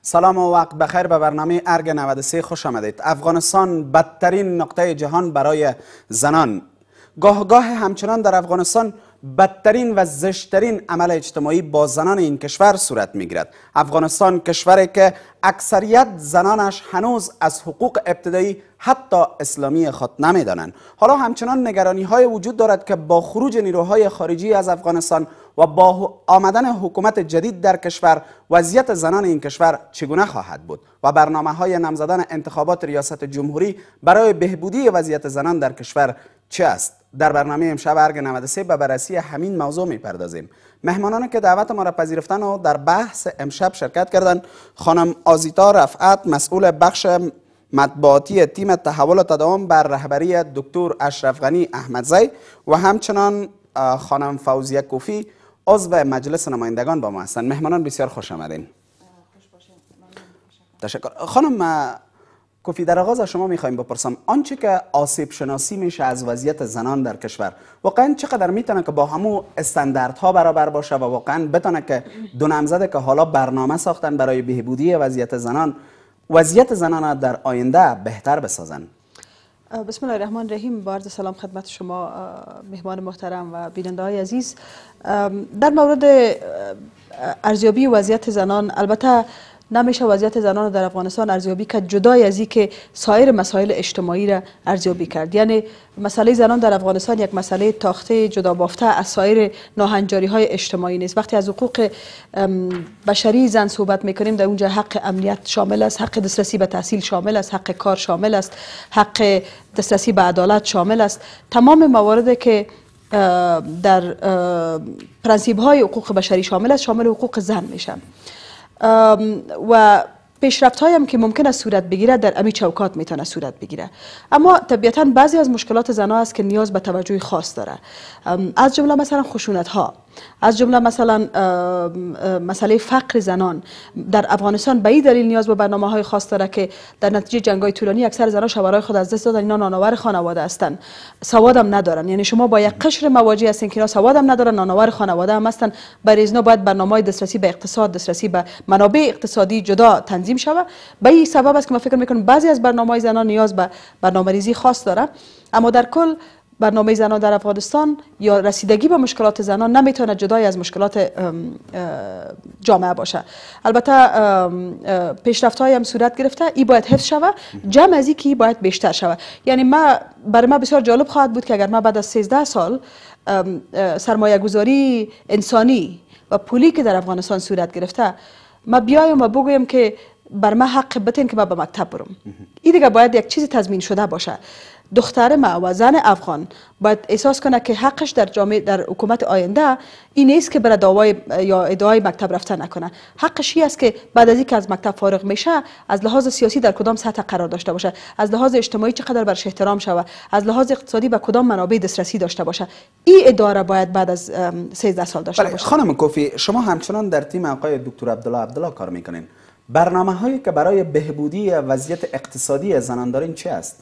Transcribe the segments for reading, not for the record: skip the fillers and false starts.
سلام و وقت بخیر به برنامه ارگ 93 خوش آمدید. افغانستان بدترین نقطه جهان برای زنان. گاه همچنان در افغانستان بدترین و زشتترین عمل اجتماعی با زنان این کشور صورت میگیرد. افغانستان کشوری که اکثریت زنانش هنوز از حقوق ابتدایی حتی اسلامی خود نمیدانند. حالا همچنان نگرانی های وجود دارد که با خروج نیروهای خارجی از افغانستان و با آمدن حکومت جدید در کشور وضعیت زنان این کشور چگونه خواهد بود و برنامه‌های نام زدن انتخابات ریاست جمهوری برای بهبودی وضعیت زنان در کشور چه است؟ در برنامه امشب ارگ 93 به بررسی همین موضوع می‌پردازیم. مهمانانی که دعوت ما را پذیرفتن و در بحث امشب شرکت کردند: خانم آزیتا رفعت، مسئول بخش مطبوعاتی تیم تحول و تداوم بر رهبری دکتر اشرف غنی احمدزی و همچنان خانم فوزیه کوفی، عضو مجلس نمایندگان با ما هستند. مهمانان بسیار خوش آمدین. تشکر. خانم کوفی، در آغاز شما میخوایم بپرسم آنچه که آسیب شناسی میشه از وضعیت زنان در کشور واقعا چقدر میتونه که با همو استانداردها برابر باشه و واقعا بتونه که دو نامزد که حالا برنامه ساختن برای بهبودی وضعیت زنان در آینده بهتر بسازن؟ بسم الله الرحمن الرحیم. با عرض سلام خدمت شما مهمان محترم و بیننده های عزیز. در مورد ارزیابی وضعیت زنان، البته نمیشه وضعیت زنان در افغانستان ارزیابی کرد جدای از اینکه سایر مسائل اجتماعی را ارزیابی کرد. یعنی مسئله زنان در افغانستان یک مسئله تاخته جدا بافته از سایر ناهنجاری های اجتماعی نیست. وقتی از حقوق بشری زن صحبت میکنیم، در اونجا حق امنیت شامل است، حق دسترسی به تحصیل شامل است، حق کار شامل است، حق دسترسی به عدالت شامل است. تمام مواردی که در پرنسیب های حقوق بشری شامل است، شامل حقوق زن میشه. و پیشرفت هایم که ممکن است صورت بگیره در امی چوکات میتونه صورت بگیره، اما طبیعتا بعضی از مشکلات زنها است که نیاز به توجه خاص داره. از جمله مثلا خشونت ها، از جمله مثلا مسئله فقر زنان در افغانستان به این دلیل نیاز به برنامه های خاص داره که در نتیجه جنگ های طولانی اکثر زنان شوهرای خود از دست دادن. اینا نانآور خانواده هستند، سواد هم ندارن. یعنی شما با یک قشر مواجه هستین که اینا سواد هم ندارن، نانآور خانواده هم هستن. برای اینا باید برنامه‌های دسترسی به اقتصاد، دسترسی به منابع اقتصادی جدا تنظیم شود. به این سبب است که من فکر میکنم بعضی از برنامه‌های زنان نیاز به برنامه‌ریزی خاص داره. اما در کل برنامه زنان در افغانستان یا رسیدگی به مشکلات زنان نمیتونه جدای از مشکلات جامعه باشه. البته پیشرفت‌هایی هم صورت گرفته، این باید حفظ شود، جمع از اینکه باید بیشتر شود. یعنی برای ما بسیار جالب خواهد بود که اگر ما بعد از 13 سال سرمایه گذاری انسانی و پولی که در افغانستان صورت گرفته، ما بیایم و بگویم که بر ما حق بتین که ما به مکتب برم. این دیگه باید یک چیز تضمین شده باشه. دختر ما و زن افغان باید احساس کنه که حقش در جامعه، در حکومت آینده این نیست که برای دعوای یا ادعای مکتب رفتن نکنه. حقش است که بعد از اینکه از مکتب فارغ میشه از لحاظ سیاسی در کدام سطح قرار داشته باشه، از لحاظ اجتماعی چقدر برش احترام شوه، از لحاظ اقتصادی به کدام منابع دسترسی داشته باشه. این ادعا باید بعد از 13 سال داشته باشه. خانم کوفی، شما همچنان در تیم آقای دکتر عبدالله کار میکنین. برنامه‌هایی که برای بهبودی وضعیت اقتصادی زنان دارین چه است؟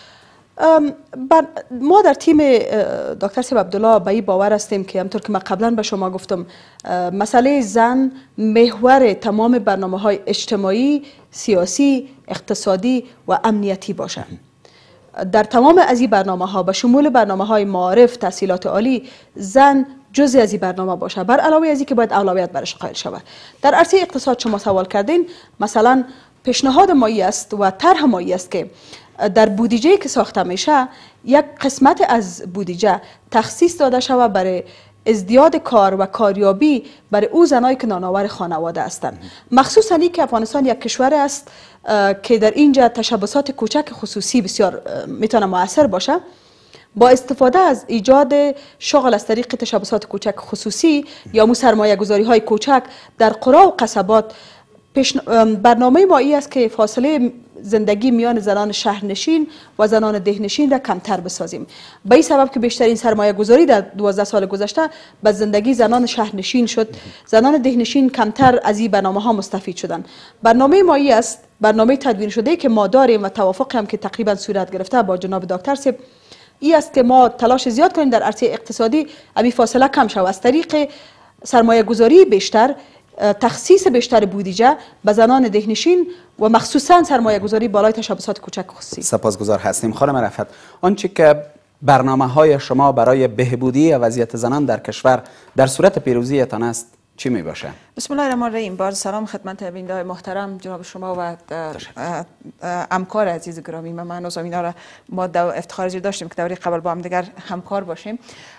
ما در تیم دکتر صاحب عبدالله به این باور هستیم که همطور که من قبلا به شما گفتم، مسئله زن محور تمام برنامه‌های اجتماعی، سیاسی، اقتصادی و امنیتی باشه. در تمام از این برنامه‌ها به شمول برنامه‌های معارف، تحصیلات عالی، زن جزء از این برنامه باشه، بر علاوه از این که باید اولویت برش قائل شود. در عرصه اقتصاد شما سوال کردین، مثلا پیشنهاد مایی است و طرح مایی است که در بودجه که ساخته میشه یک قسمت از بودجه تخصیص داده شود برای ازدیاد کار و کاریابی برای او زنایی که نانآور خانواده هستند. مخصوصا این که افغانستان یک کشور است که در اینجا تشبسات کوچک خصوصی بسیار میتونه مؤثر باشه. با استفاده از ایجاد شغل از طریق تشبسات کوچک خصوصی یا سرمایه گذاری های کوچک در قرى و قصبات، برنامه ما این است که فاصله زندگی میان زنان شهرنشین و زنان دهنشین را کمتر بسازیم. به این سبب که بیشترین سرمایه گذاری در 12 سال گذشته به زندگی زنان شهرنشین شد، زنان دهنشین کمتر از این برنامه ها مستفید شدند. برنامه ما این است، برنامه تدوین شده که ما داریم و توافق هم که تقریبا صورت گرفته با جناب دکتر صاحب، این است که ما تلاش زیاد کنیم در عرصه اقتصادی امی فاصله کم شود از طریق سرمایه گذاری بیشتر، تخصیص بیشتر بودجه به زنان دهنشین و مخصوصا سرمایه گذاری بالای تشبثات کوچک خصوصی. سپاسگزار هستیم. خانم رفعت، آنچه که برنامه های شما برای بهبودی وضعیت زنان در کشور در صورت پیروزیتان است چی می باشه؟ بسم الله الرحمن الرحیم. بار سلام خدمت بیننده محترم جناب شما و همکار عزیز گرامی. من اینا را ما افتخار زیر داشتیم که دوره قبل با هم دیگر همکار باشیم.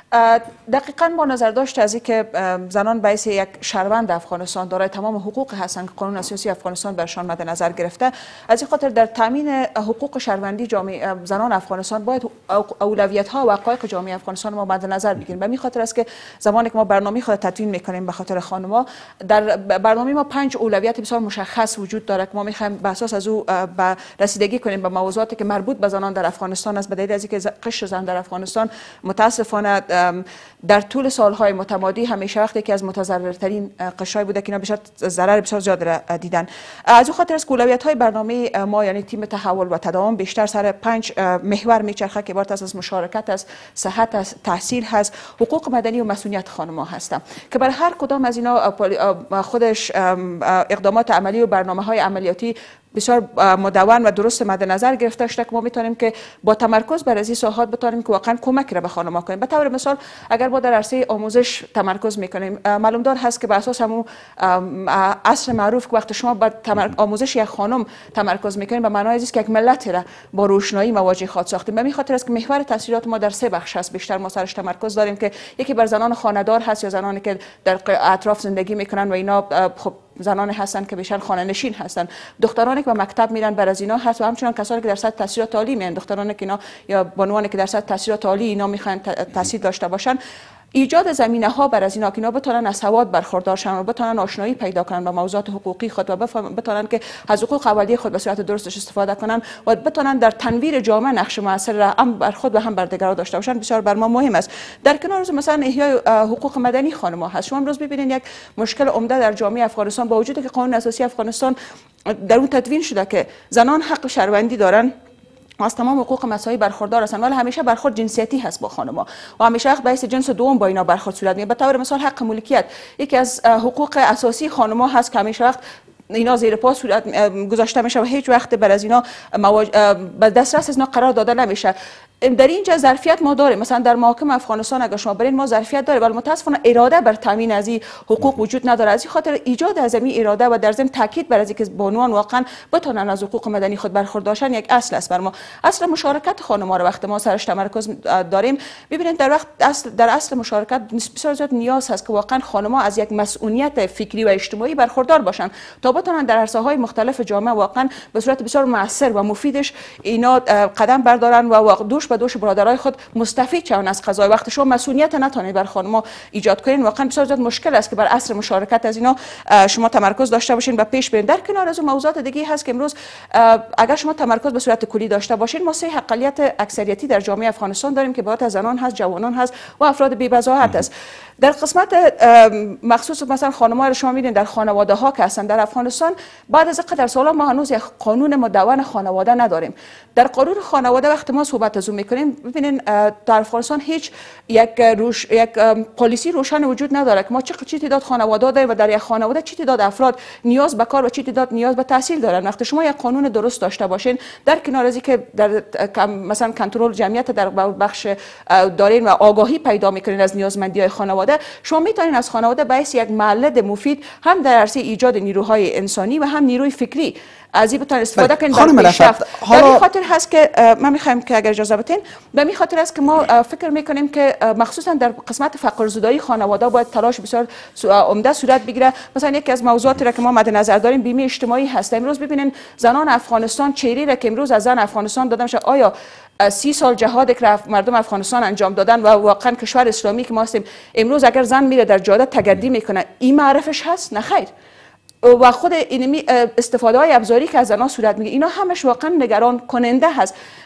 دقیقاً با نظر داشت از اینکه زنان به حیث یک شهروند افغانستان دارای تمام حقوق هستند که قانون اساسی افغانستان برشان مد نظر گرفته، از این خاطر در تامین حقوق شهروندی جامعه زنان افغانستان باید اولویت ها و حقایق جامعه افغانستان ما مد نظر بگیریم. به این خاطر است که زمانی که ما برنامه خود تدوین میکنیم به خاطر خانم‌ها، در برنامه ما 5 اولویت بسیار مشخص وجود داره که ما میخوایم به اساس از او به رسیدگی کنیم به موضوعاتی که مربوط به زنان در افغانستان است. به دلیل از اینکه قشر زن در افغانستان متاسفانه در طول سالهای متمادی همیشه وقتی که از متضررترین قشرهای بوده که اینا بسیار ضرر بسیار زیاد را دیدن. از اون خاطر است که اولویت‌های برنامه ما یعنی تیم تحول و تداوم بیشتر سر 5 محور میچرخه که عبارت از مشارکت است، صحت است، تحصیل هست، حقوق مدنی و مسئولیت خانم‌ها هستند که بر هر کدام از اینا خودش اقدامات عملی و برنامه‌های عملیاتی بسیار مدون و درست مد نظر گرفته شده که ما میتونیم که با تمرکز بر از این ساحات بتونیم که واقعا کمک را به خانم‌ها کنیم. به طور مثال اگر ما در عرصه آموزش تمرکز میکنیم، معلوم دار هست که بر اساس همون اصل معروف که وقتی شما بر آموزش یک خانم تمرکز میکنیم به معنای است که یک ملت را با روشنایی مواجه خود ساختیم. به این خاطر است که محور تحصیلات ما در 3 بخش است بیشتر ما سرش تمرکز داریم که یکی بر زنان خانه‌دار هست یا زنانی که در اطراف زندگی میکنن و اینا خب زنان هستند که بیشتر خانه نشین هستند، دخترانی که به مکتب میرن بر از اینا هست و همچنان کسانی که در سطح تحصیلات عالی میان، دخترانی که اینا یا بانوانی که در سطح تحصیلات عالی اینا میخوان تحصیل داشته باشن. ایجاد زمینه ها بر از اینا که اینا بتونن از سواد برخوردار شن و بتونن آشنایی پیدا کنن با موضوعات حقوقی خود و بتونن که از حقوق اولیه خود به صورت درستش استفاده کنن و بتونن در تنویر جامعه نقش موثر را هم بر خود و هم بر دیگران داشته باشن بسیار بر ما مهم است. در کنار از مثلا احیای حقوق مدنی خانم‌ها هست. شما امروز ببینید یک مشکل عمده در جامعه افغانستان با وجودی که قانون اساسی افغانستان در اون تدوین شده که زنان حق شهروندی دارن، از تمام حقوق مساوی برخوردار هستند، ولی همیشه برخورد جنسیتی هست با خانم‌ها و همیشه حق به حیث جنس دوم با اینا برخورد صورت میگیره. به طور مثال حق ملکیت یکی از حقوق اساسی خانم‌ها هست که همیشه وقت اینا زیر پا صورت گذاشته میشه و هیچ وقت بر از اینا به دسترس از اینا قرار داده نمیشه. در اینجا ظرفیت ما داریم، مثلا در محاکم افغانستان اگر شما برین ما ظرفیت داریم، ولی متاسفانه اراده بر تامین از این حقوق وجود نداره. از این خاطر ایجاد از این اراده و در ضمن تاکید بر اینکه بانوان واقعا بتونن از حقوق مدنی خود برخوردار باشن یک اصل است بر ما. اصل مشارکت خانم‌ها رو وقتی ما سرش تمرکز داریم، ببینید در اصل مشارکت بسیار زیاد نیاز هست که واقعا خانم‌ها از یک مسئولیت فکری و اجتماعی برخوردار باشن تا بتونن در عرصه‌های مختلف جامعه واقعا به صورت بسیار موثر و مفیدش اینا قدم بردارن و دوش به دوش برادرای خود مستفید شون از قضای. وقتی شما مسئولیت نتونید بر خانم‌ها ایجاد کنین واقعا بسیار زیاد مشکل است که بر اصل مشارکت از اینا شما تمرکز داشته باشین و پیش برین. در کنار از موضوعات دیگه هست که امروز اگر شما تمرکز به صورت کلی داشته باشین، ما 3 اقلیت اکثریتی در جامعه افغانستان داریم که عبارت از زنان هست، جوانان هست و افراد بی‌بضاعت است. در قسمت مخصوص مثلا خانم‌ها رو شما می‌بینید در خانواده‌ها که هستن در افغانستان بعد از قدر سالا ما هنوز یک قانون مدون خانواده نداریم. در قانون خانواده وقتی ما صحبت از اون می‌کنیم ببینید در افغانستان هیچ یک پالیسی روشن وجود نداره که ما چه تعداد خانواده داریم و در یک خانواده چه تعداد افراد نیاز به کار و چه تعداد نیاز به تحصیل دارن. وقتی شما یک قانون درست داشته باشین در کنار از اینکه در مثلا کنترل جمعیت در بخش دارین و آگاهی پیدا می‌کنین از نیازمندی‌های خانواده، شما می‌تونین از خانواده به حیث یک مولد مفید هم در عرصه ایجاد نیروهای انسانی و هم نیروی فکری از این بتون استفاده کنید برای پیشرفت. در این خاطر هست که من می‌خوایم که اگر اجازه بدین به این خاطر است که ما فکر می‌کنیم که مخصوصا در قسمت فقرزدایی خانواده باید تلاش بسیار عمده صورت بگیره. مثلا یکی از موضوعاتی را که ما مد نظر داریم بیمه اجتماعی هست. امروز ببینین زنان افغانستان چهره را که امروز از زن افغانستان داده میشه، آیا 30 سال جهاد که مردم افغانستان انجام دادن و واقعا کشور اسلامی که ما هستیم امروز اگر زن میره در جاده تگردی میکنه این معرفش هست؟ نه خیر. و خود اینمی استفاده های ابزاری که از زنان صورت میگیره اینا همش واقعا نگران کننده هست.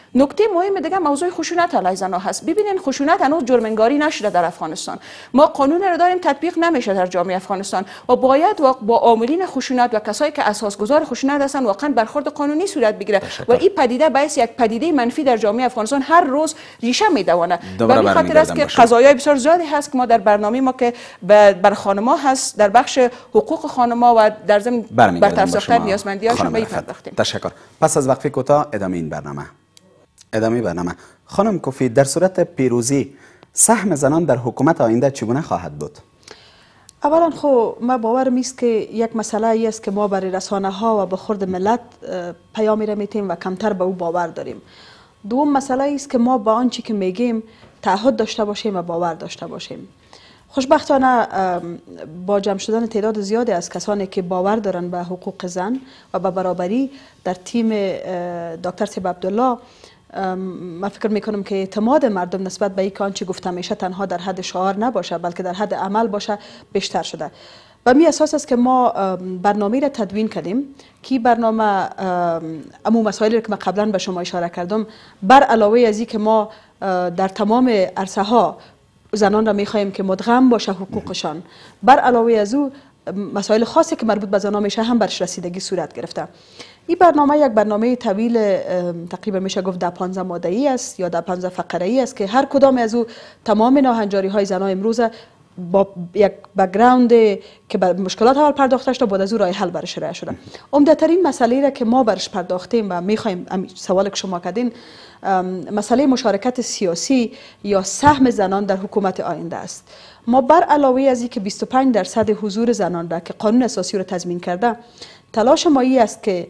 نکته مهم دیگه موضوع خشونت علیه زنها هست. ببینین خشونت هنوز جرم‌انگاری نشده در افغانستان. ما قانون رو داریم، تطبیق نمیشه در جامعه افغانستان و باید با عاملین خشونت و کسایی که اساسگذار خشونت هستن واقعا برخورد قانونی صورت بگیره و این پدیده باعث یک پدیده منفی در جامعه افغانستان هر روز ریشه میدونه. و به خاطر است که قضایای بسیار زیادی هست که ما در برنامه ما که بر خانم‌ها هست در بخش حقوق خانم‌ها و در ضمن برطرف ساختن نیازمندی‌هاشون به پرداختیم. تشکر. پس از وقفه کوتاه ادامه این برنامه. خانم کوفی، در صورت پیروزی سهم زنان در حکومت آینده چگونه خواهد بود؟ اولا خب ما باورم است که یک مسئله ای است که ما برای رسانه ها و به خورد ملت پیامی را میتیم و کمتر به او باور داریم. دوم مسئله ای است که ما با آنچه که میگیم تعهد داشته باشیم و باور داشته باشیم. خوشبختانه با جمع شدن تعداد زیادی از کسانی که باور دارند به حقوق زن و به برابری در تیم دکتر سیب عبدالله، من فکر میکنم که اعتماد مردم نسبت به اینکه آنچه گفته میشه تنها در حد شعار نباشه بلکه در حد عمل باشه بیشتر شده. و می اساس است که ما برنامه را تدوین کردیم که برنامه امو مسائلی که من قبلا به شما اشاره کردم، بر علاوه از این که ما در تمام عرصه ها زنان را میخواهیم که مدغم باشه حقوقشان، بر علاوه از او مسائل خاصی که مربوط به زنان میشه هم برش رسیدگی صورت گرفته. این برنامه یک برنامه طویل تقریبا میشه گفت 15 ماده‌ای است یا 15 فقره‌ای است که هر کدام از او تمام ناهنجاری های زنان امروز با یک بک‌گراند که به مشکلات اول پرداخته شده بعد از او راه حل برش ارائه شده. عمده‌ترین مسئله را که ما برش پرداختیم و میخوایم سوال که شما کردین مسئله مشارکت سیاسی یا سهم زنان در حکومت آینده است. ما بر علاوه از اینکه 25% حضور زنان را که قانون اساسی را تضمین کرده، تلاش ما این است که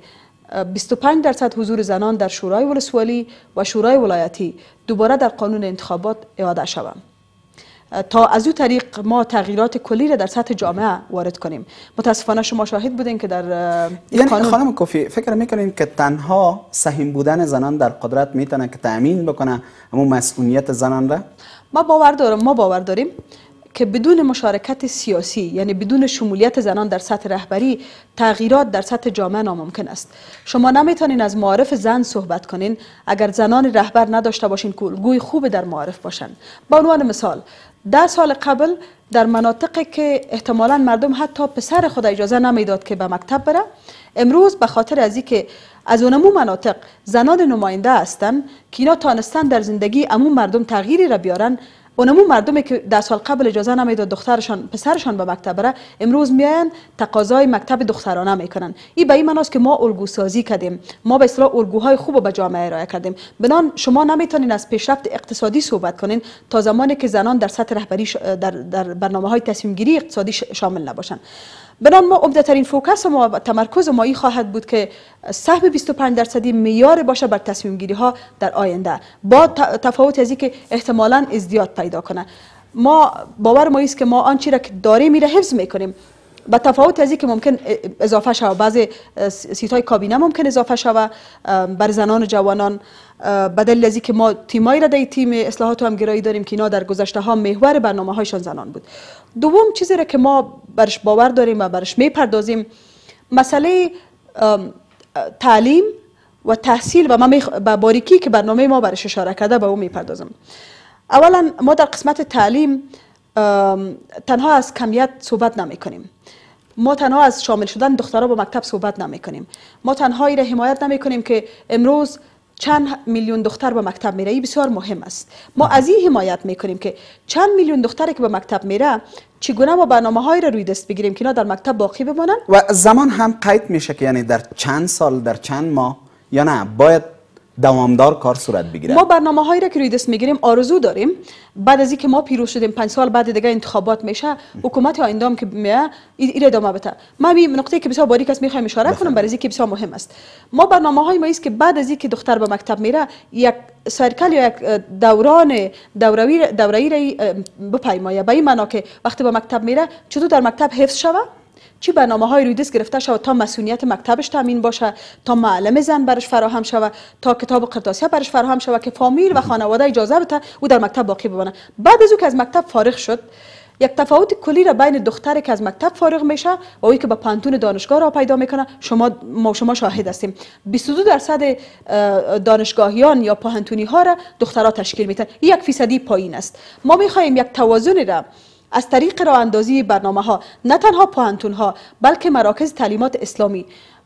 25% حضور زنان در شورای ولسوالی و شورای ولایتی دوباره در قانون انتخابات اعاده شود تا از او طریق ما تغییرات کلی را در سطح جامعه وارد کنیم. متاسفانه شما شاهد بودین که در خانم کوفی فکر میکنین که تنها سهم بودن زنان در قدرت میتونه که تأمین بکنه همون مسئولیت زنان را؟ ما باور داریم که بدون مشارکت سیاسی یعنی بدون شمولیت زنان در سطح رهبری تغییرات در سطح جامعه ناممکن است. شما نمیتونین از معارف زن صحبت کنین اگر زنان رهبر نداشته باشین که الگوی خوب در معارف باشن. به عنوان مثال 10 سال قبل در مناطقی که احتمالاً مردم حتی پسر خود اجازه نمیداد که به مکتب بره، امروز به خاطر از اینکه از اونمو مناطق زنان نماینده هستن که اینا تانستن در زندگی عموم مردم تغییری را بیارن، اونمو مردمی که 10 سال قبل اجازه نمیداد دخترشان پسرشان به مکتب بره امروز میاین تقاضای مکتب دخترانه میکنن. این به این معناست که ما الگو سازی کردیم، ما به اصطلاح الگوهای خوب به جامعه ارائه کردیم. بنان شما نمیتونین از پیشرفت اقتصادی صحبت کنین تا زمانی که زنان در سطح رهبری در برنامه‌های تصمیم گیری اقتصادی شامل نباشن. بنان ما عمده‌ترین فوکس ما و تمرکز ما این خواهد بود که سهم 25% معیار باشه بر تصمیم گیری ها در آینده، با تفاوت از اینکه احتمالاً ازدیاد پیدا کنه. ما باور ما است که ما آنچه را که داریم میره حفظ میکنیم، با تفاوت از اینکه ممکن اضافه شود، بعضی سیت‌های کابینه ممکن اضافه شود بر زنان و جوانان، بدل از اینکه ما تیمایی را در تیم اصلاحات و همگرایی داریم که اینا در گذشته ها محور برنامه‌هایشان زنان بود. دوم چیزی را که ما برش باور داریم و برش میپردازیم مسئله تعلیم و تحصیل و من با باریکی که برنامه ما برش اشاره کرده به اون میپردازم. اولا ما در قسمت تعلیم تنها از کمیت صحبت نمی کنیم، ما تنها از شامل شدن دخترها به مکتب صحبت نمی کنیم، ما تنها این را حمایت نمی کنیم که امروز چند میلیون دختر به مکتب میره. این بسیار مهم است. ما از این حمایت میکنیم که چند میلیون دختری که به مکتب میره چگونه ما برنامه‌هایی را روی دست بگیریم که اینا در مکتب باقی بمانن. و زمان هم قید میشه که یعنی در چند سال، در چند ماه یا نه باید دوامدار کار صورت بگیره؟ ما برنامه‌هایی را که روی دست میگیریم آرزو داریم بعد از اینکه ما پیروز شدیم 5 سال بعد دیگه انتخابات میشه، حکومت آینده هم که میاد این ادامه بده. ما این نقطه که بسیار باریک است میخوایم اشاره کنم برای اینکه بسیار مهم است. ما برنامه‌های ما است که بعد از اینکه دختر به مکتب میره یک سرکل یا یک دوران دوره‌ای بپیمایه، به این معنا که وقتی به مکتب میره چطور در مکتب حفظ شوه، چی برنامه‌های روی دست گرفته شود تا مسئولیت مکتبش تامین باشه، تا معلم زن برش فراهم شود، تا کتاب قرطاسیه برش فراهم شود که فامیل و خانواده اجازه بده او در مکتب باقی بمانه. بعد از او که از مکتب فارغ شد یک تفاوت کلی را بین دختری که از مکتب فارغ میشه و اوی که به پانتون دانشگاه را پیدا میکنه شما شاهد هستیم. 22% دانشگاهیان یا پانتونی ها را دخترها تشکیل میدن. 1% پایین است. ما میخواهیم یک توازن را از طریق راه اندازی برنامه ها، نه تنها پانتون ها بلکه مراکز تعلیمات اسلامی.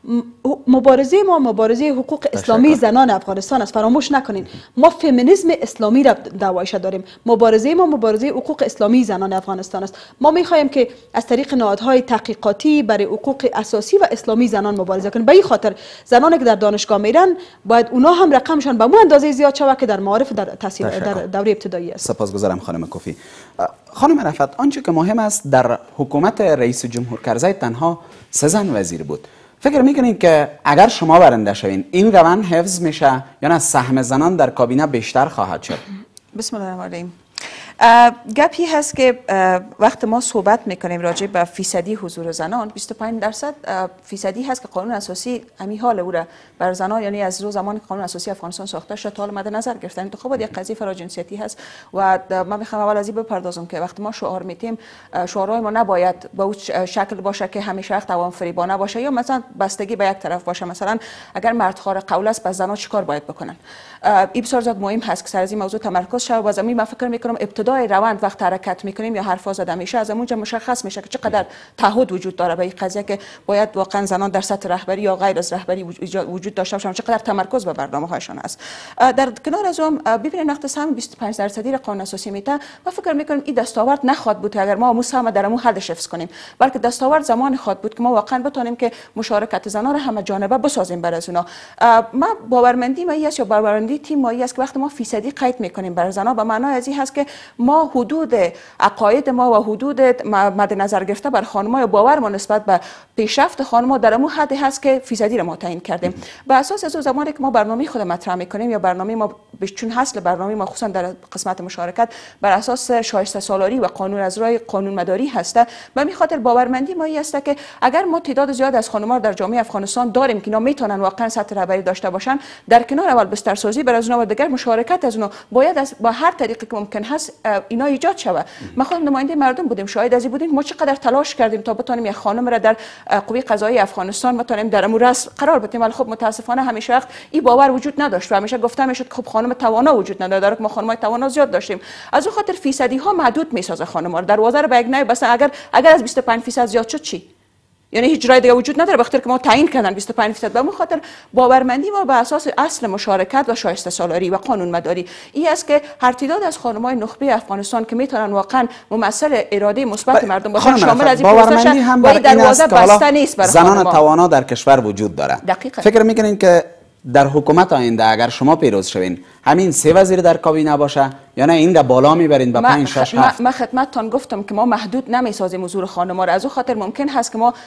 مبارزه ما مبارزه حقوق اسلامی زنان افغانستان است. فراموش نکنین ما فمینیسم اسلامی را دعوایش داریم. مبارزه ما مبارزه حقوق اسلامی زنان افغانستان است. ما میخواهیم که از طریق نهادهای تحقیقاتی برای حقوق اساسی و اسلامی زنان مبارزه کنیم. به این خاطر زنانی که در دانشگاه میرن باید اونا هم رقمشان به مو اندازه زیاد شود که در معارف در تحصیل در دوره ابتدایی است. سپاسگزارم خانم کوفی. خانم رفعت، آنچه که مهم است در حکومت رئیس جمهور کرزی تنها 3 زن وزیر بود. فکر میکنید که اگر شما برنده شوین این روند حفظ میشه یا نه سهم زنان در کابینه بیشتر خواهد شد؟ بسم الله الرحمن الرحیم. گپی هست که وقت ما صحبت میکنیم راجع به فیصدی حضور زنان، 25% فیصدی هست که قانون اساسی همین حال او را بر زنان، یعنی از رو زمان قانون اساسی افغانستان ساخته شد تا حال مد نظر گرفتن. انتخابات یک قضیه فراجنسیتی هست و من میخوام اول از این بپردازم که وقتی ما شعار میتیم، شعارهای ما نباید به اون شکل باشه که همیشه توان فریبانه باشه یا مثلا بستگی به یک طرف باشه. مثلا اگر مرد خار قول است، بس زنان چیکار باید بکنن؟ این بسیار زیاد مهم هست که سر از این موضوع تمرکز شه. و از همین من فکر میکنم ابتدای روند وقت حرکت میکنیم یا حرفا زده میشه، از اونجا مشخص میشه که چقدر تعهد وجود داره به این قضیه که باید واقعا زنان در سطح رهبری یا غیر از رهبری وجود داشته باشن، چقدر تمرکز به برنامه هاشون است. در کنار از اون ببینید وقتی سهم 25% را قانون اساسی میته، من فکر میکنم این دستاورد نخواد بود اگر ما سهم در مو حدش حفظ کنیم، بلکه دستاورد زمان خواد بود که ما واقعا بتونیم که مشارکت زنان را همه جانبه بسازیم بر از اونا. ما باورمندی ما است یا باورمندی تیم ما است که وقتی ما فیصدی قید میکنیم بر زنان، به معنای از این هست که ما حدود عقاید ما و حدود مد نظر گرفته بر خانم‌ها یا باور ما نسبت به پیشرفت خانم‌ها در اون حدی هست که فیصدی را ما تعیین کردیم. بر اساس از زمانی که ما برنامه خود مطرح میکنیم یا برنامه ما چون اصل برنامه ما خصوصا در قسمت مشارکت بر اساس شایسته سالاری و قانون از راه قانون مداری هسته، به همین خاطر باورمندی ما است که اگر ما تعداد زیاد از خانم‌ها در جامعه افغانستان داریم که اینا میتونن واقعا سطح رهبری داشته باشن، در کنار اول بسترسازی بر از اونها و دیگر مشارکت از اونها باید با هر طریقی که ممکن هست اینا ایجاد شود. ما خودم نماینده مردم بودیم، شاهد از این بودیم ما چقدر تلاش کردیم تا بتونیم یک خانم را در قوه قضاییه افغانستان بتونیم در امور رسم قرار بدیم، ولی خب متاسفانه همیشه وقت این باور وجود نداشت و همیشه گفته میشد خب خانم توانا وجود نداره، در ما خانمای توانا زیاد داشتیم. از اون خاطر فیصدی ها محدود میسازه خانم‌ها رو. دروازه رو به یک نوع بس اگر از 25% زیاد شد چی؟ یعنی هیچ جای دیگه وجود نداره بخاطر که ما تعیین کردن 25%. به اون خاطر باورمندی ما بر اساس اصل مشارکت و شایسته سالاری و قانون مداری این است که هر تعداد از خانم‌های نخبه افغانستان که میتونن واقعا ممثل اراده مثبت مردم باشن شامل از این پروسه هم با دروازه بسته نیست برای زنان توانا در کشور وجود داره. دقیقاً. فکر میکنین که در حکومت آینده اگر شما پیروز شوین همین 3 وزیر در کابینه باشه یا نه این در بالا میبرین به 5 6 7؟ من خدمتتان گفتم که ما محدود نمیسازیم حضور خانم‌ها را. از اون خاطر ممکن هست که ما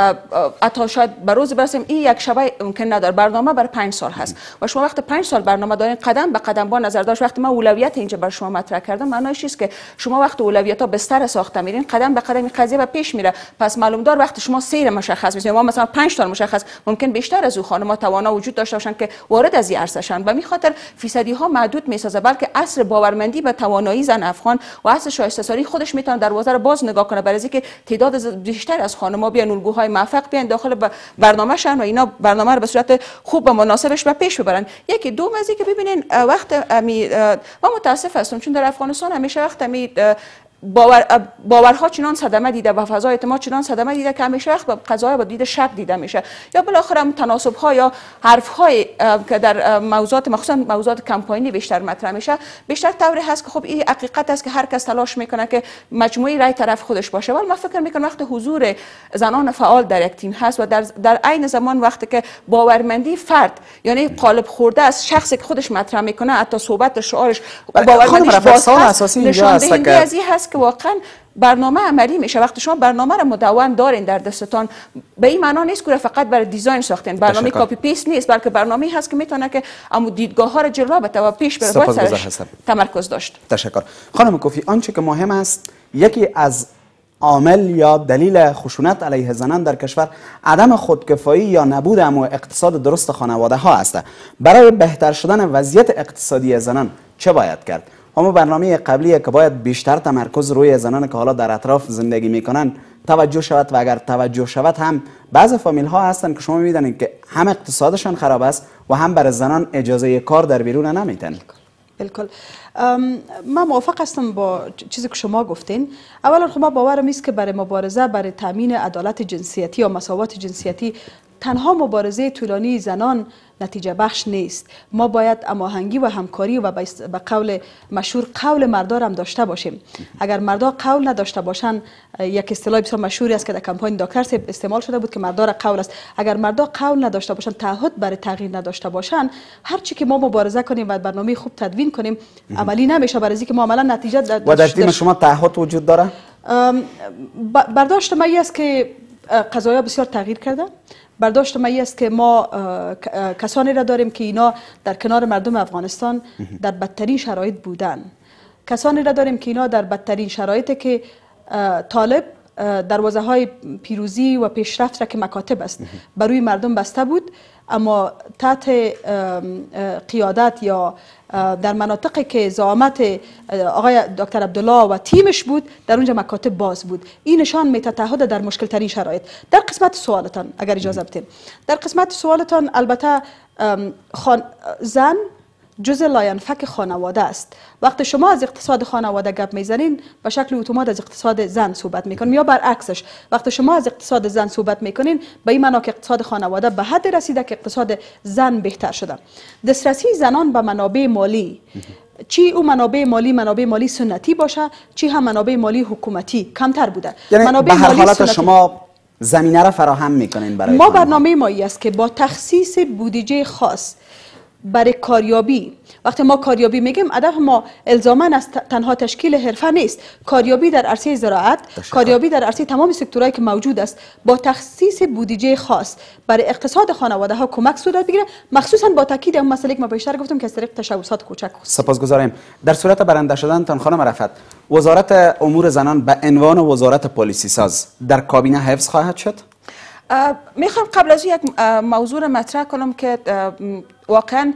حتی شاید به روز برسیم این یک شبه ممکن نداره. برنامه بر 5 سال هست و شما وقتی 5 سال برنامه دارین قدم به قدم با نظر داشت. وقتی من اولویت اینجا بر شما مطرح کردم معنیش است که شما وقتی اولویت‌ها بستر ساخته میرین قدم به قدم این قضیه به پیش میره. پس معلوم دار وقتی شما سیر مشخص می‌کنید ما مثلا 5 تا مشخص ممکن بیشتر از او خانم‌ها توانا وجود داشته باشن که وارد از این عرصه شن. به همین خاطر فیصدی ها محدود میسازه، بلکه اصل باورمندی به توانایی زن افغان و اصل شایسته سازی خودش میتونه دروازه رو باز نگاه کنه برای اینکه تعداد بیشتر از خانم‌ها بیان الگوهای موفق بیان داخل برنامه شن و اینا برنامه رو به صورت خوب و مناسبش به پیش ببرن. یکی دوم از اینکه ببینین وقت ما متاسف هستم چون در افغانستان همیشه وقت باورها چنان صدمه دیده و فضای اعتماد چنان صدمه دیده که همیشه وقت قضایا با دید شک دیده میشه یا بالاخره هم تناسب ها یا حرف های که در موضوعات مخصوصا موضوعات کمپاینی بیشتر مطرح میشه بیشتر طوری هست که خب این حقیقت است که هر کس تلاش میکنه که مجموعی رای طرف خودش باشه. ولی من فکر میکنم وقتی حضور زنان فعال در یک تیم هست و در عین زمان وقتی که باورمندی فرد یعنی قالب خورده از شخصی که خودش مطرح میکنه حتی صحبت شعارش باورمندیش باز نشان دهنده هست که واقعا برنامه عملی میشه. وقتی شما برنامه رو مدون دارین در دستتان به این معنا نیست که فقط برای دیزاین ساختین، برنامه کاپی پیست نیست بلکه برنامه‌ای هست که میتونه که اما دیدگاه ها رو جلو ببره و پیش بره. باید سرش تمرکز داشت. تشکر خانم کوفی. آنچه که مهم است یکی از عامل یا دلیل خشونت علیه زنان در کشور عدم خودکفایی یا نبود اقتصاد درست خانواده ها است. برای بهتر شدن وضعیت اقتصادی زنان چه باید کرد؟ اما برنامه قبلی که باید بیشتر تمرکز روی زنان که حالا در اطراف زندگی میکنن توجه شود و اگر توجه شود هم بعض فامیل ها هستن که شما میبینید که هم اقتصادشان خراب است و هم برای زنان اجازه کار در بیرون نمیتن. بالکل من موافق هستم با چیزی که شما گفتین. اولا خب ما باورم است که برای مبارزه برای تامین عدالت جنسیتی یا مساوات جنسیتی تنها مبارزه طولانی زنان نتیجه بخش نیست. ما باید هماهنگی و همکاری و به قول مشهور قول مردار هم داشته باشیم. اگر مردا قول نداشته باشن، یک اصطلاح بسیار مشهوری است که در کمپاین دکتر صاحب استعمال شده بود که مردار قول است. اگر مردا قول نداشته باشن، تعهد برای تغییر نداشته باشن، هر چی که ما مبارزه کنیم و برنامه خوب تدوین کنیم عملی نمیشه، برای اینکه ما عملا نتیجه و در تیم شما تعهد وجود داره؟ برداشت من است که قضایا بسیار تغییر کرده. برداشت من است که ما کسانی را داریم که اینا در کنار مردم افغانستان در بدترین شرایط بودن. کسانی را داریم که اینا در بدترین شرایطی که طالب دروازه های پیروزی و پیشرفت را که مکاتب است بروی مردم بسته بود، اما تحت قیادت یا در مناطقی که زعامت آقای دکتر عبدالله و تیمش بود در اونجا مکاتب باز بود. این نشان میده تعهد در مشکل ترین شرایط. در قسمت سوالتان اگر اجازه بدین، در قسمت سوالتان البته زن جزء لاینفک خانواده است. وقتی شما از اقتصاد خانواده گپ میزنین به شکل اتومات از اقتصاد زن صحبت میکنین، یا برعکسش وقتی شما از اقتصاد زن صحبت میکنین به این معنا که اقتصاد خانواده به حد رسیده که اقتصاد زن بهتر شده. دسترسی زنان به منابع مالی، چی او منابع مالی سنتی باشه، چی هم منابع مالی حکومتی کمتر بوده. یعنی منابع به هر مالی حالت سنتی. شما زمینه را فراهم میکنین برای ما برنامه مایی است که با تخصیص بودجه خاص برای کاریابی، وقتی ما کاریابی میگیم هدف ما الزاما از تنها تشکیل حرفه نیست، کاریابی در عرصه زراعت، کاریابی در عرصه تمام سکتورهایی که موجود است، با تخصیص بودجه خاص برای اقتصاد خانواده ها کمک صورت بگیره، مخصوصا با تاکید اون مسئله که ما بیشتر گفتم که از طریق تشبثات کوچک. سپاسگزاریم. در صورت برنده شدنتان خانم رفعت، وزارت امور زنان به عنوان وزارت پالیسی ساز در کابینه حفظ خواهد شد؟ میخوام قبل از یک موضوع مطرح کنم که واقعا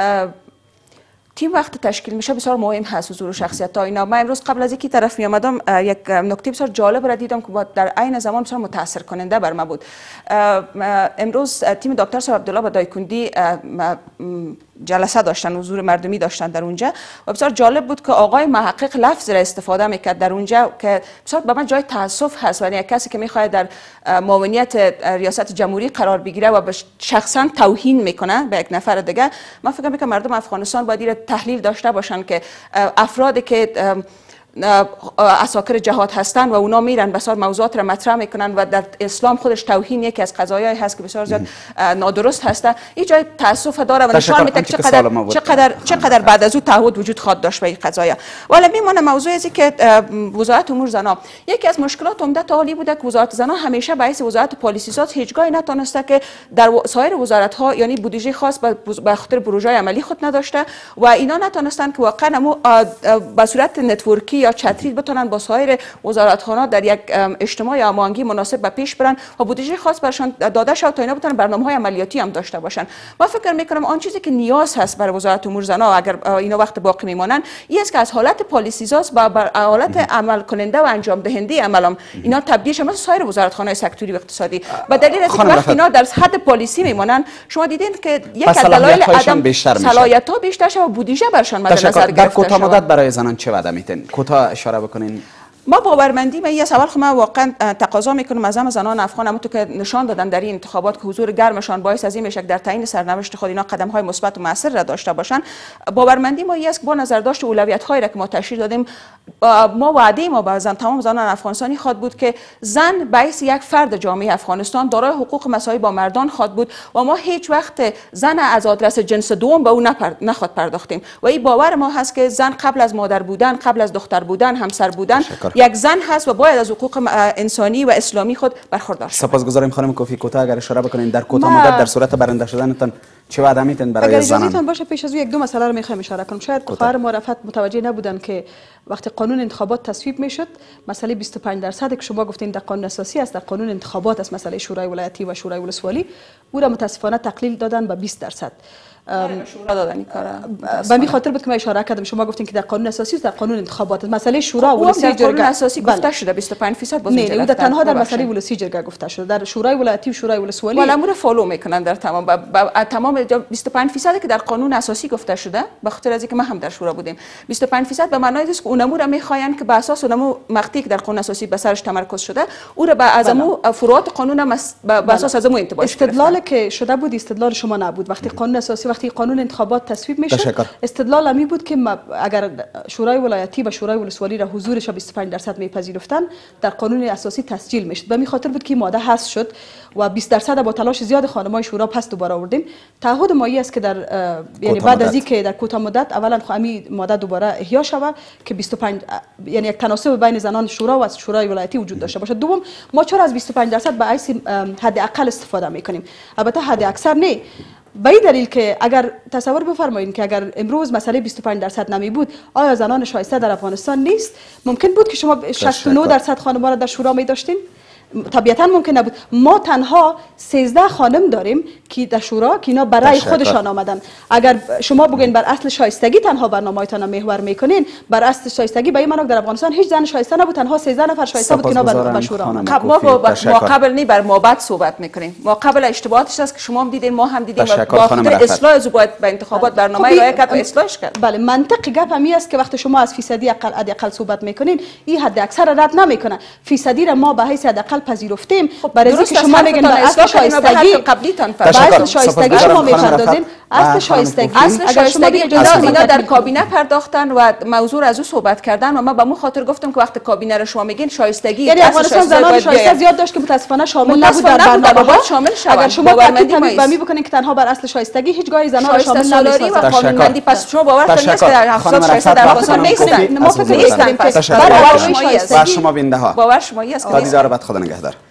تیم وقت تشکیل میشه بسیار مهم هست حضور شخصیت ها اینا. من امروز قبل از اینکه طرف می آمدم یک نکته بسیار جالب را دیدم که در عین زمان بسیار متاثر کننده بر ما بود. امروز تیم دکتر صاحب عبدالله با دایکندی جلسه داشتن، حضور مردمی داشتن در اونجا و بسیار جالب بود که آقای محقق لفظ را استفاده میکرد در اونجا که بسیار به من جای تاسف هست. یعنی کسی که میخواد در معاونیت ریاست جمهوری قرار بگیره و به شخصا توهین میکنه به یک نفر دیگه، من فکر میکنم مردم افغانستان باید تحلیل داشته باشن که افرادی که عساکر جهاد هستند و اونا میرن بسیار موضوعات را مطرح میکنن و در اسلام خودش توهین یکی از قضایایی هست که بسیار زیاد نادرست هست. این جای تاسف داره و نشان میده که چقدر بعد از او تعهد وجود خواهد داشت به این قضایا. ولی میمونه موضوع ازی که وزارت امور زنان یکی از مشکلات عمده تعالی بوده که وزارت زنان همیشه به حیث وزارت پالیسی ساز هیچگاه نتونسته که در سایر وزارت ها یعنی بودجه خاص به خاطر پروژه عملی خود نداشته و اینا نتونستن که واقعا به صورت نتورکی یا چتری بتونن با سایر وزارتخانه در یک اجتماع یا هماهنگی مناسب به پیش برن و بودجه خاص برشان داده شود تا اینا بتونن برنامه‌های عملیاتی هم داشته باشن. ما فکر میکنم آن چیزی که نیاز هست برای وزارت امور زنان اگر اینا وقت باقی میمونن این است که از حالت پالیسی ساز به حالت عمل کننده و انجام دهنده عمل اینا تبدیل شه مثل سایر وزارتخانه سکتوری و اقتصادی. به دلیل اینکه وقتی اینا در حد پالیسی میمونن شما دیدین که یک از دلایل عدم صلاحیت‌ها بیشتر شه و بودجه برشان مد نظر گرفته در کوتاه مدت برای زنان چه وعده میتین؟ کوتاه اشاره بکنین. ما باورمندی و یه سوال خود ما واقعا تقاضا میکنم از همه زنان افغان همونطور که نشان دادن در این انتخابات که حضور گرمشان باعث از این میشه در تعیین سرنوشت خود اینا قدم های مثبت و مؤثر را داشته باشن. باورمندی ما است با نظر داشت اولویت هایی را که ما تشریح دادیم ما وعده ما به تمام زنان افغانستانی خواد بود که زن باعث یک فرد جامعه افغانستان دارای حقوق مساوی با مردان خواد بود و ما هیچ وقت زن از آدرس جنس دوم به او نخواد پرداختیم و این باور ما هست که زن قبل از مادر بودن، قبل از دختر بودن، همسر بودن یک زن هست و باید از حقوق انسانی و اسلامی خود برخوردار شود. سپاسگزاریم خانم کوفی کوتاه اگر اشاره بکنین در کوتاه مدت در صورت برنده شدنتان چه وعده میتین برای زنان؟ اگر اجازهتون باشه پیش از یک دو مسئله رو میخوایم اشاره کنم. شاید خواهر ما رفعت متوجه نبودن که وقتی قانون انتخابات تصویب میشد مسئله 25% که شما گفتین در قانون اساسی است، در قانون انتخابات است مسئله شورای ولایتی و شورای ولسوالی، او را متاسفانه تقلیل دادن به 20%. شورا دادن کارا. به می خاطر بود که من اشاره کردم شما گفتین که در قانون اساسی و در قانون انتخابات مسئله شورا و ولسی جرگه قانون اساسی گفته بله. شده 25% باز نه او تنها در مسئله ولسی جرگه گفته شده. در شورای ولایتی و شورای ولسوالی ولی امور فالو میکنن در تمام 25% که در قانون اساسی گفته شده، به خاطر از اینکه ما هم در شورا بودیم 25% به معنای است که اون امور میخواین که به اساس اون مقطعی که در قانون اساسی به سرش تمرکز شده او را به ازمو فروعات قانون هم به اساس ازمو انتباهش استدلال که شده بود استدلال شما نبود. وقتی قانون اساسی وقتی قانون انتخابات تصویب میشد استدلال امی بود که اگر شورای ولایتی و شورای ولسوالی را حضورش 25% میپذیرفتن در قانون اساسی تسجیل میشد. به می خاطر بود که ماده حذف شد و 20% با تلاش زیاد خانمای شورا پس دوباره آوردیم. تعهد مایی است که در یعنی بعد از اینکه در کوتاه مدت اولا خامی ماده دوباره احیا شود که 25 یعنی یک تناسب بین زنان شورا و شورای ولایتی وجود داشته باشه. دوم ما چرا از 25% به حیث حد اقل استفاده میکنیم؟ البته حد اکثر نه. به این دلیل که اگر تصور بفرمایید که اگر امروز مسئله 25% نمی بود آیا زنان شایسته در افغانستان نیست؟ ممکن بود که شما 69% خانم‌ها را در شورا می داشتین؟ طبیعتا ممکن نبود. ما تنها 13 خانم داریم که در شورا که اینا برای خودشان آمدن. اگر شما بگین بر اصل شایستگی تنها برنامه‌تان محور میکنین، بر اصل شایستگی به این معنی در افغانستان هیچ زن شایسته نبود، تنها 13 نفر شایسته بود که اینا بر شورا آمدن. ما قبل نی بر ما بعد صحبت میکنیم. ما قبل اشتباهاتش است که شما هم دیدین ما هم دیدیم و با خاطر اصلاح از باید به انتخابات برنامه ارائه کرد و اصلاحش کرد. بله منطق گپ همی است که وقتی شما از فیصدی اقل صحبت میکنین این حد اکثر رد نمیکنه. فیصدی را ما به حیث حداقل پذیرفتیم. برای اینکه شما میگین بر اصل شایستگی قبلیتان اصل شایستگی شما میپردازین. اصل شایستگی اینا در کابینه پرداختن و موضوع از او صحبت کردن و ما به مو خاطر گفتم که وقتی کابینه رو شما میگین شایستگی یعنی افغانستان زنان شایسته زیاد داشت که متاسفانه شامل نبود در برنامه شامل شد. اگر شما تاکید بکنین که تنها بر اصل شایستگی هیچ گاهی زنان شامل نمی‌شود و قانونمندی پس شما باور کنید که 70 شایسته در افغانستان نیستن. ما فکر می‌کنیم که بر شما بینده ها باور شما است که خدا دیدار بعد خدا نگهدار.